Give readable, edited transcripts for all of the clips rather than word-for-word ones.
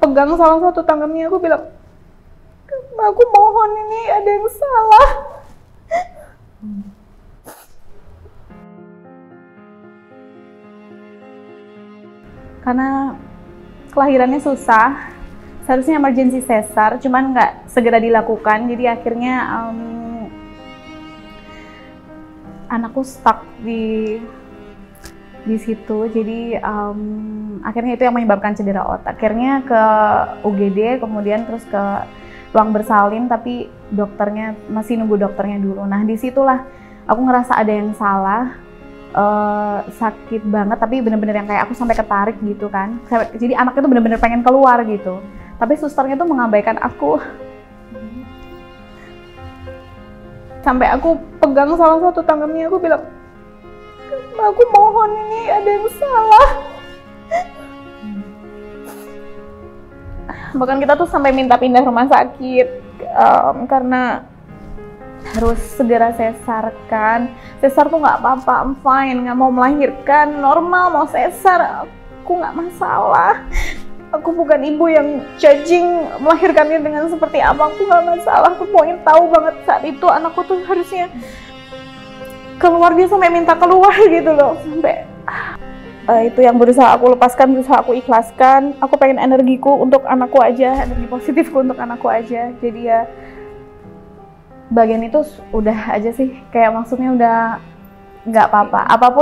pegang salah satu tangannya, aku bilang, aku mohon, ini ada yang salah. Karena kelahirannya susah, seharusnya emergency sesar, cuman nggak segera dilakukan, jadi akhirnya anakku stuck di situ. Jadi akhirnya itu yang menyebabkan cedera otak. Akhirnya ke UGD, kemudian terus ke ruang bersalin, tapi dokternya masih nunggu dokternya dulu. Nah disitulah aku ngerasa ada yang salah. Sakit banget, tapi bener-bener yang kayak aku sampai ketarik gitu kan. Jadi anaknya tuh bener-bener pengen keluar gitu, tapi susternya tuh mengabaikan aku. Sampai aku pegang salah satu tangannya, aku bilang, aku mohon, ini ada yang salah. Bahkan kita tuh sampai minta pindah rumah sakit karena harus segera sesar kan. Sesar tuh nggak apa-apa, I'm fine, nggak mau melahirkan, normal, mau sesar, aku nggak masalah. Aku bukan ibu yang judging melahirkannya dengan seperti apa, aku nggak masalah. Aku pengen tahu banget saat itu anakku tuh harusnya keluar, dia sampai minta keluar gitu loh. Sampai itu yang berusaha aku lepaskan, berusaha aku ikhlaskan. Aku pengen energiku untuk anakku aja, energi positifku untuk anakku aja. Jadi ya bagian itu udah aja sih, kayak maksudnya udah nggak apa-apa,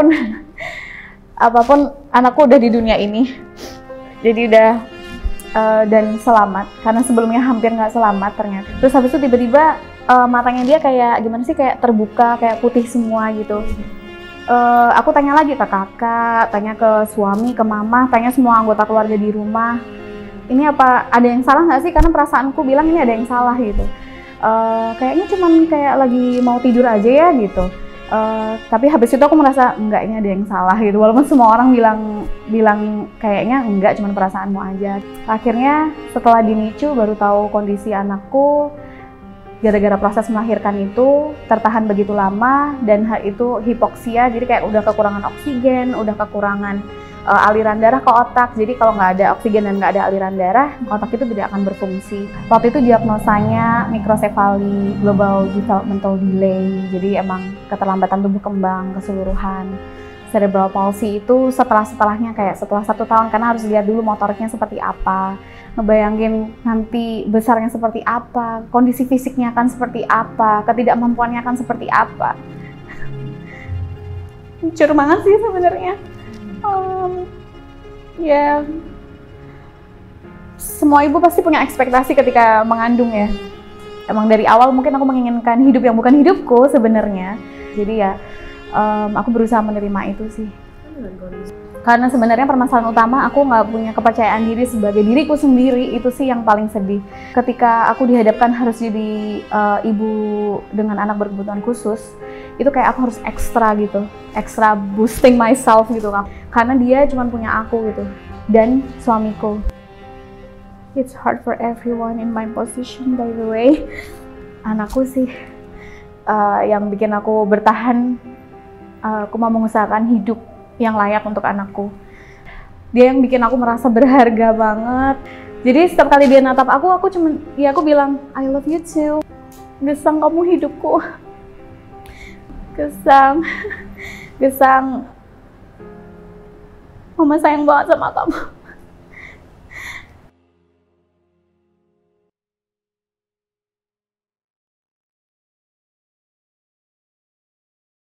apapun anakku udah di dunia ini, jadi udah dan selamat, karena sebelumnya hampir nggak selamat ternyata. Terus habis itu tiba-tiba matanya dia kayak gimana sih, kayak terbuka, kayak putih semua gitu. Aku tanya lagi ke kakak, tanya ke suami, ke mama, tanya semua anggota keluarga di rumah, ini apa ada yang salah nggak sih, karena perasaanku bilang ini ada yang salah gitu. Kayaknya cuman kayak lagi mau tidur aja ya gitu. Tapi habis itu aku merasa enggak, ini ada yang salah gitu. Walaupun semua orang bilang kayaknya enggak, cuman perasaanmu aja. Akhirnya setelah dinicu baru tahu kondisi anakku gara-gara proses melahirkan itu tertahan begitu lama, dan hal itu hipoksia, jadi kayak udah kekurangan oksigen, udah kekurangan aliran darah ke otak. Jadi kalau nggak ada oksigen dan nggak ada aliran darah, otak itu tidak akan berfungsi. Waktu itu diagnosanya mikrosefali, global developmental delay, jadi emang keterlambatan tumbuh kembang keseluruhan. Cerebral palsy itu setelahnya, kayak setelah 1 tahun, karena harus lihat dulu motoriknya seperti apa, ngebayangin nanti besarnya seperti apa, kondisi fisiknya akan seperti apa, ketidakmampuannya akan seperti apa. Hancur banget sih sebenarnya. Ya, semua ibu pasti punya ekspektasi ketika mengandung ya. Emang dari awal mungkin aku menginginkan hidup yang bukan hidupku sebenarnya. Jadi ya, aku berusaha menerima itu sih. Karena sebenarnya permasalahan utama, aku nggak punya kepercayaan diri sebagai diriku sendiri, itu sih yang paling sedih. Ketika aku dihadapkan harus jadi ibu dengan anak berkebutuhan khusus, itu kayak aku harus ekstra gitu, ekstra boosting myself gitu kan. Karena dia cuma punya aku gitu, dan suamiku. It's hard for everyone in my position, by the way. Anakku sih yang bikin aku bertahan. Aku mau mengusahakan hidup yang layak untuk anakku. Dia yang bikin aku merasa berharga banget. Jadi setiap kali dia natap aku cuma, ya aku bilang, I love you too. Gesang, kamu hidupku. Gesang, Mama sayang banget sama kamu.